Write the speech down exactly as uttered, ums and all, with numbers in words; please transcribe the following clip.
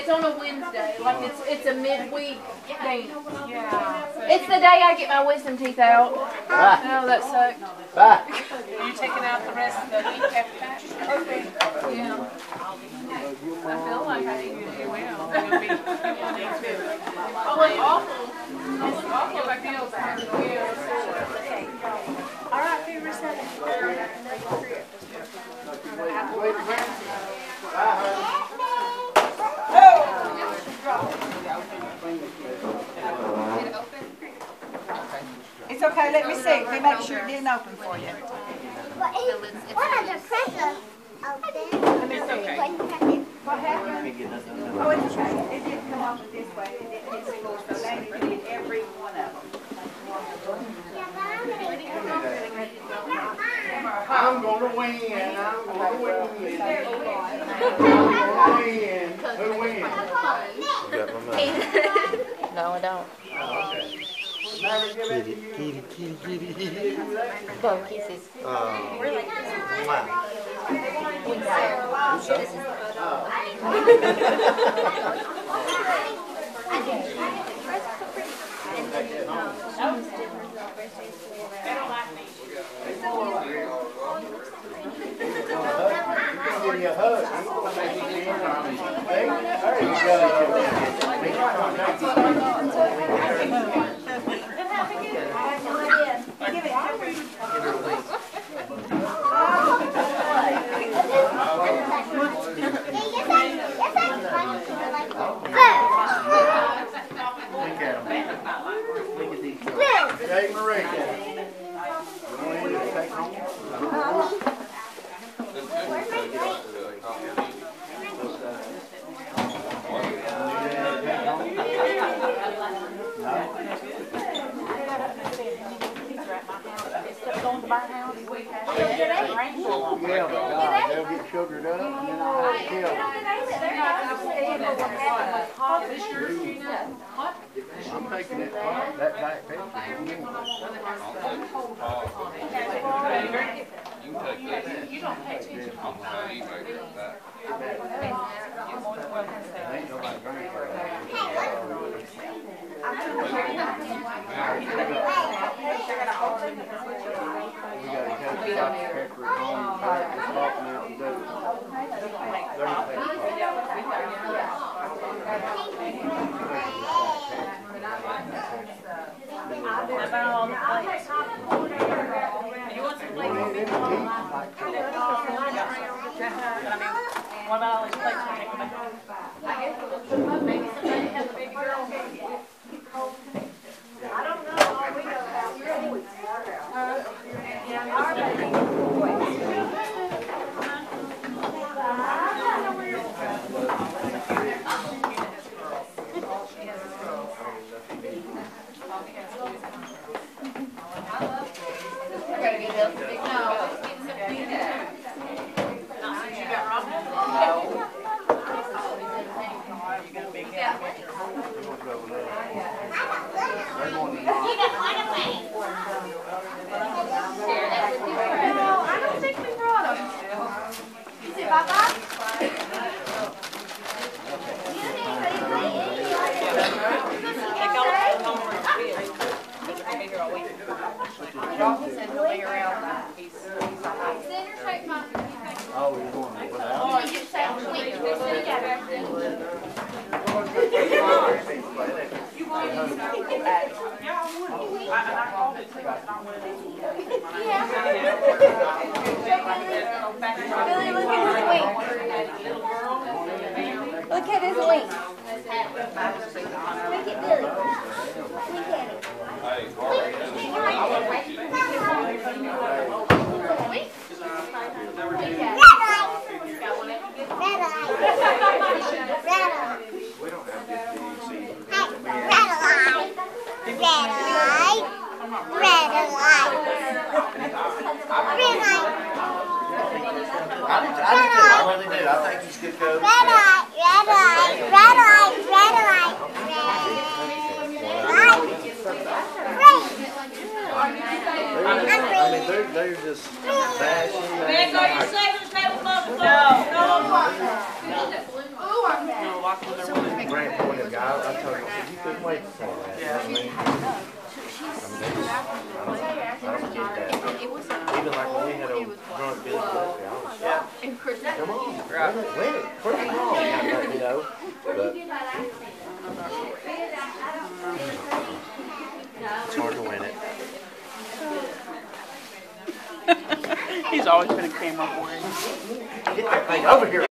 It's on a Wednesday. Like it's it's a midweek thing. Yeah. It's the day I get my wisdom teeth out. Bye. Oh, that sucked. Bye. Are you taking out the rest of the week after that? Okay. Yeah. I feel like I need to. You will. You'll be, you will need to. Oh, it's awful. It's awful. I feel bad. All right, favorite seven. It's okay, let me see. Let me make sure it didn't open for you. What are the pressure open? Let me see. What happened? Oh, it's okay. It didn't come open this way. It didn't hit school, so they did every one of them. I'm gonna win. I'm gonna win. I'm gonna win. Who wins? No, I don't. Kitty, kitty, kitty, kitty, kitty. Go kisses. Oh. Wow. Give me a hug. There you go. Hey, Marie. You want to take home? Yeah, they'll get sugared up and then I'll kill. I'm taking it, that Diet Pepsi. You don't pay attention. Ain't nobody drinking for that. We gotta have Doctor Pepper at home, but it's popping out and do it. You want some plates? What about all these plates? I guess maybe somebody has a baby girl. I don't know. All we know about Oh, you're going without? Billy, look at his wing. Look at his wing. Look at Billy. Look at it. I do, I do too. I really do. I think he's good coach. Red light, red light, red light, red light, I mean, they're, they're just bashing. Meg, are you saving the table for the no, no, no. I told her, I said, you couldn't wait to say that. You know what I mean? I mean, they just, I don't, I don't get that. Even like when we had a drunk Billy Buffy, I was like, come on, win it, win it. Prove me wrong. You know, but it's hard to win it. He's always been a camera boy. Get that thing over here.